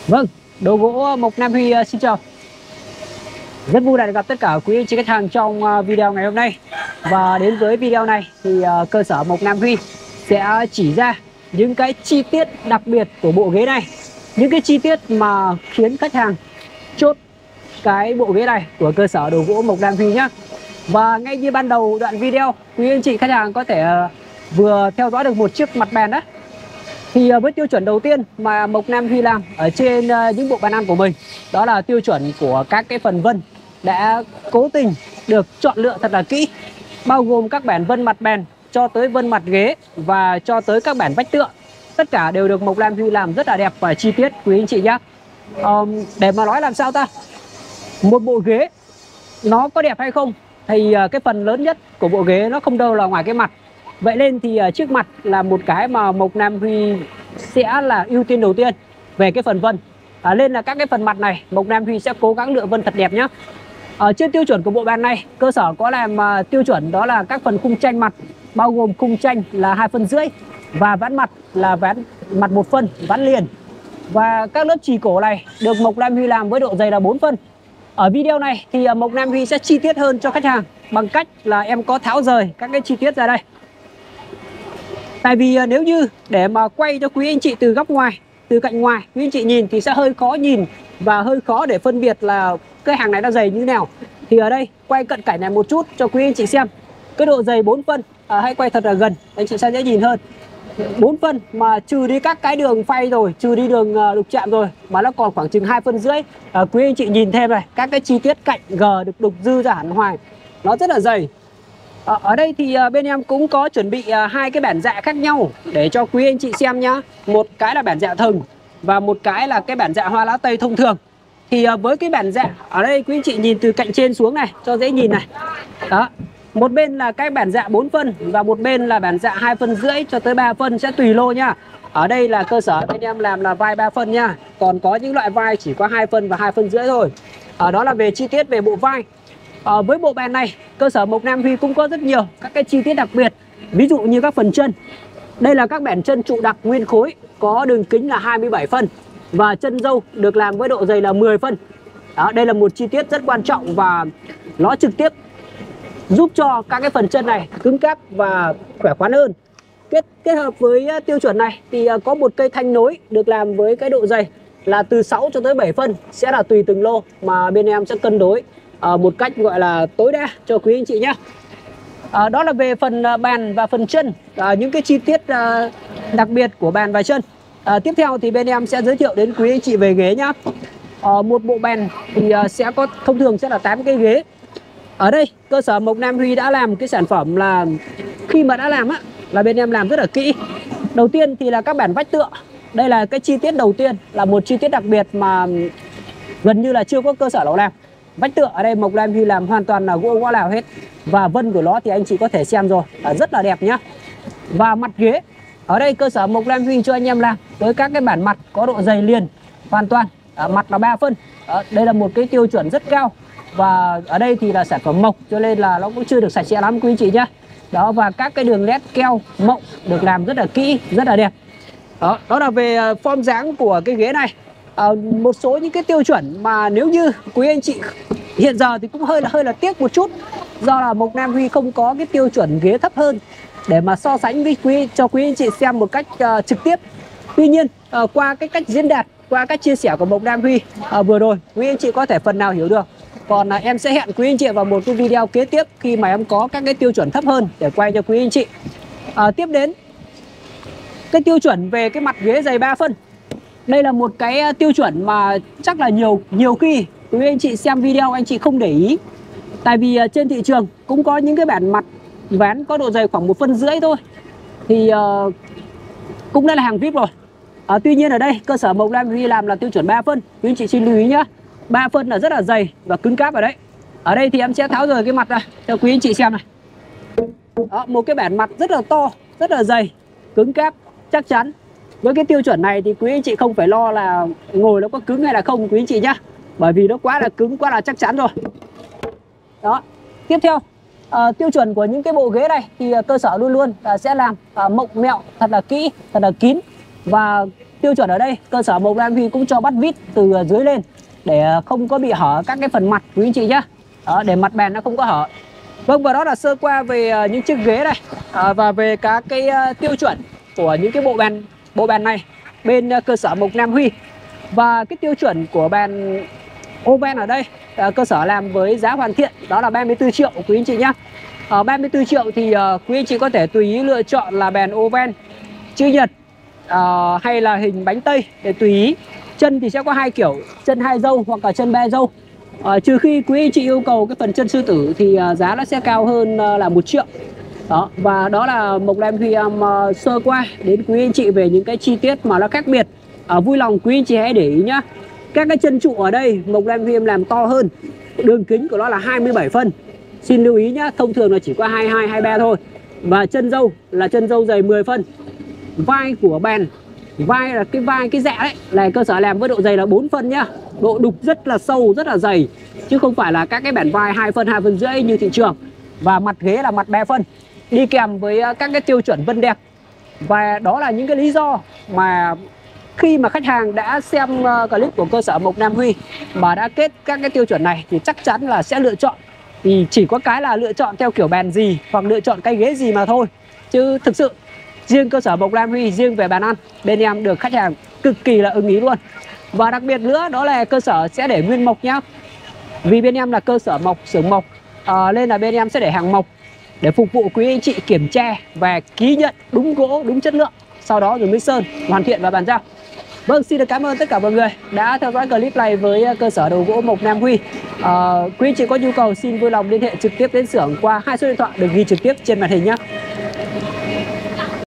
Vâng, đồ gỗ Mộc Nam Huy xin chào. Rất vui được gặp tất cả quý anh chị khách hàng trong video ngày hôm nay. Và đến với video này thì cơ sở Mộc Nam Huy sẽ chỉ ra những cái chi tiết đặc biệt của bộ ghế này. Những cái chi tiết mà khiến khách hàng chốt cái bộ ghế này của cơ sở đồ gỗ Mộc Nam Huy nhé. Và ngay như ban đầu đoạn video, quý anh chị khách hàng có thể vừa theo dõi được một chiếc mặt bàn đó. Thì với tiêu chuẩn đầu tiên mà Mộc Nam Huy làm ở trên những bộ bàn ăn của mình, đó là tiêu chuẩn của các cái phần vân đã cố tình được chọn lựa thật là kỹ, bao gồm các bản vân mặt bàn cho tới vân mặt ghế và cho tới các bản vách tựa. Tất cả đều được Mộc Nam Huy làm rất là đẹp và chi tiết quý anh chị nhé. Để mà nói làm sao ta, một bộ ghế nó có đẹp hay không thì cái phần lớn nhất của bộ ghế nó không đâu là ngoài cái mặt. Vậy nên thì chiếc mặt là một cái mà Mộc Nam Huy sẽ là ưu tiên đầu tiên về cái phần vân. Nên là các cái phần mặt này Mộc Nam Huy sẽ cố gắng lựa vân thật đẹp nhé. Ở trên tiêu chuẩn của bộ bàn này, cơ sở có làm tiêu chuẩn đó là các phần khung tranh mặt, bao gồm khung tranh là 2,5 phân và ván mặt là ván mặt 1 phân, ván liền. Và các lớp chì cổ này được Mộc Nam Huy làm với độ dày là 4 phân. Ở video này thì Mộc Nam Huy sẽ chi tiết hơn cho khách hàng bằng cách là em có tháo rời các cái chi tiết ra đây. Tại vì nếu như để mà quay cho quý anh chị từ góc ngoài, từ cạnh ngoài, quý anh chị nhìn thì sẽ hơi khó nhìn và hơi khó để phân biệt là cái hàng này nó dày như thế nào. Thì ở đây quay cận cảnh này một chút cho quý anh chị xem cái độ dày 4 phân. Hãy quay thật là gần, anh chị sẽ dễ nhìn hơn. 4 phân mà trừ đi các cái đường phay rồi, trừ đi đường đục chạm rồi, mà nó còn khoảng chừng 2,5 phân. Quý anh chị nhìn thêm này, các cái chi tiết cạnh G được đục dư ra hẳn hoài, nó rất là dày. Ở đây thì bên em cũng có chuẩn bị hai cái bản dạ khác nhau để cho quý anh chị xem nhá. Một cái là bản dạ thừng và một cái là cái bản dạ hoa lá tây thông thường. Thì với cái bản dạ ở đây quý anh chị nhìn từ cạnh trên xuống này cho dễ nhìn này. Đó. Một bên là cái bản dạ 4 phân và một bên là bản dạ 2,5 phân cho tới 3 phân, sẽ tùy lô nhá. Ở đây là cơ sở bên em làm là vai 3 phân nha. Còn có những loại vai chỉ có 2 phân và 2,5 phân thôi. Đó là về chi tiết về bộ vai. Với bộ bàn này, cơ sở Mộc Nam Huy cũng có rất nhiều các cái chi tiết đặc biệt. Ví dụ như các phần chân. Đây là các bản chân trụ đặc nguyên khối, có đường kính là 27 phân và chân dâu được làm với độ dày là 10 phân. Đây là một chi tiết rất quan trọng và nó trực tiếp giúp cho các cái phần chân này cứng cáp và khỏe khoắn hơn. Kết hợp với tiêu chuẩn này thì có một cây thanh nối được làm với cái độ dày là từ 6 cho tới 7 phân, sẽ là tùy từng lô mà bên em sẽ cân đối một cách gọi là tối đa cho quý anh chị nhé. Đó là về phần bàn và phần chân, những cái chi tiết đặc biệt của bàn và chân. Tiếp theo thì bên em sẽ giới thiệu đến quý anh chị về ghế nhá. Một bộ bàn thì sẽ có thông thường sẽ là 8 cái ghế. Ở đây cơ sở Mộc Nam Huy đã làm cái sản phẩm là khi mà đã làm là bên em làm rất là kỹ. Đầu tiên thì là các bản vách tựa. Đây là cái chi tiết đầu tiên, là một chi tiết đặc biệt mà gần như là chưa có cơ sở nào làm. Vách tựa ở đây Mộc Nam Huy làm hoàn toàn là gỗ Lào hết. Và vân của nó thì anh chị có thể xem rồi, rất là đẹp nhá. Và mặt ghế, ở đây cơ sở Mộc Nam Huy cho anh em làm với các cái bản mặt có độ dày liền hoàn toàn. Mặt là 3 phân. Đây là một cái tiêu chuẩn rất cao. Và ở đây thì là sản phẩm mộc cho nên là nó cũng chưa được sạch sẽ lắm quý anh chị nhá. Đó, và các cái đường led keo mộng được làm rất là kỹ, rất là đẹp. Đó là về form dáng của cái ghế này. Một số những cái tiêu chuẩn mà nếu như quý anh chị hiện giờ thì cũng hơi là tiếc một chút, do là Mộc Nam Huy không có cái tiêu chuẩn ghế thấp hơn để mà so sánh với cho quý anh chị xem một cách trực tiếp. Tuy nhiên qua cái cách diễn đạt, qua cách chia sẻ của Mộc Nam Huy vừa rồi, quý anh chị có thể phần nào hiểu được. Còn em sẽ hẹn quý anh chị vào một cái video kế tiếp khi mà em có các cái tiêu chuẩn thấp hơn để quay cho quý anh chị. Tiếp đến cái tiêu chuẩn về cái mặt ghế dày 3 phân. Đây là một cái tiêu chuẩn mà chắc là nhiều khi quý anh chị xem video anh chị không để ý. Tại vì trên thị trường cũng có những cái bản mặt ván có độ dày khoảng 1,5 phân thôi. Thì cũng đã là hàng VIP rồi. Tuy nhiên ở đây cơ sở Mộc Nam Huy làm là tiêu chuẩn 3 phân. Quý anh chị xin lưu ý nhá. 3 phân là rất là dày và cứng cáp ở đấy. Ở đây thì em sẽ tháo rời cái mặt ra cho quý anh chị xem này. Một cái bản mặt rất là to, rất là dày, cứng cáp, chắc chắn. Với cái tiêu chuẩn này thì quý anh chị không phải lo là ngồi nó có cứng hay là không quý anh chị nhá. Bởi vì nó quá là cứng, quá là chắc chắn rồi. Đó. Tiếp theo, tiêu chuẩn của những cái bộ ghế này thì cơ sở luôn luôn sẽ làm mộng mẹo thật là kỹ, thật là kín. Và tiêu chuẩn ở đây cơ sở Mộc Nam Huy cũng cho bắt vít từ dưới lên để không có bị hở các cái phần mặt quý anh chị nhá. Đó, để mặt bèn nó không có hở. Vâng, và đó là sơ qua về những chiếc ghế này và về các cái tiêu chuẩn của những cái bộ bèn này bên cơ sở Mộc Nam Huy. Và cái tiêu chuẩn của bèn Oven ở đây cơ sở làm với giá hoàn thiện đó là 34 triệu quý anh chị nhá. 34 triệu thì quý anh chị có thể tùy ý lựa chọn là bèn Oven chữ nhật hay là hình bánh tây để tùy ý. Chân thì sẽ có hai kiểu, chân hai dâu hoặc là chân ba dâu. Trừ khi quý anh chị yêu cầu cái phần chân sư tử thì giá nó sẽ cao hơn là 1 triệu. Đó, và đó là Mộc Nam Huy sơ qua đến quý anh chị về những cái chi tiết mà nó khác biệt. Vui lòng quý anh chị hãy để ý nhá. Các cái chân trụ ở đây Mộc Nam Huy làm to hơn. Đường kính của nó là 27 phân. Xin lưu ý nhá, thông thường là chỉ có 22, 23 thôi. Và chân dâu là chân dâu dày 10 phân. Vai của bèn, vai là cái dạ đấy, là cơ sở làm với độ dày là 4 phân nhá. Độ đục rất là sâu, rất là dày, chứ không phải là các cái bèn vai 2 phân, 2 phân rưỡi như thị trường. Và mặt ghế là mặt 3 phân, đi kèm với các cái tiêu chuẩn vân đẹp. Và đó là những cái lý do mà khi mà khách hàng đã xem clip của cơ sở Mộc Nam Huy mà đã kết các cái tiêu chuẩn này thì chắc chắn là sẽ lựa chọn. Thì chỉ có cái là lựa chọn theo kiểu bèn gì hoặc lựa chọn cái ghế gì mà thôi. Chứ thực sự riêng cơ sở Mộc Nam Huy, riêng về bàn ăn, bên em được khách hàng cực kỳ là ưng ý luôn. Và đặc biệt nữa đó là cơ sở sẽ để nguyên mộc nhá. Vì bên em là cơ sở mộc, xưởng mộc, nên là bên em sẽ để hàng mộc để phục vụ quý anh chị kiểm tra và ký nhận đúng gỗ, đúng chất lượng. Sau đó rồi mới sơn, hoàn thiện và bàn giao. Vâng, xin được cảm ơn tất cả mọi người đã theo dõi clip này với cơ sở đồ gỗ Mộc Nam Huy. Quý anh chị có nhu cầu xin vui lòng liên hệ trực tiếp đến xưởng qua 2 số điện thoại được ghi trực tiếp trên màn hình nhé.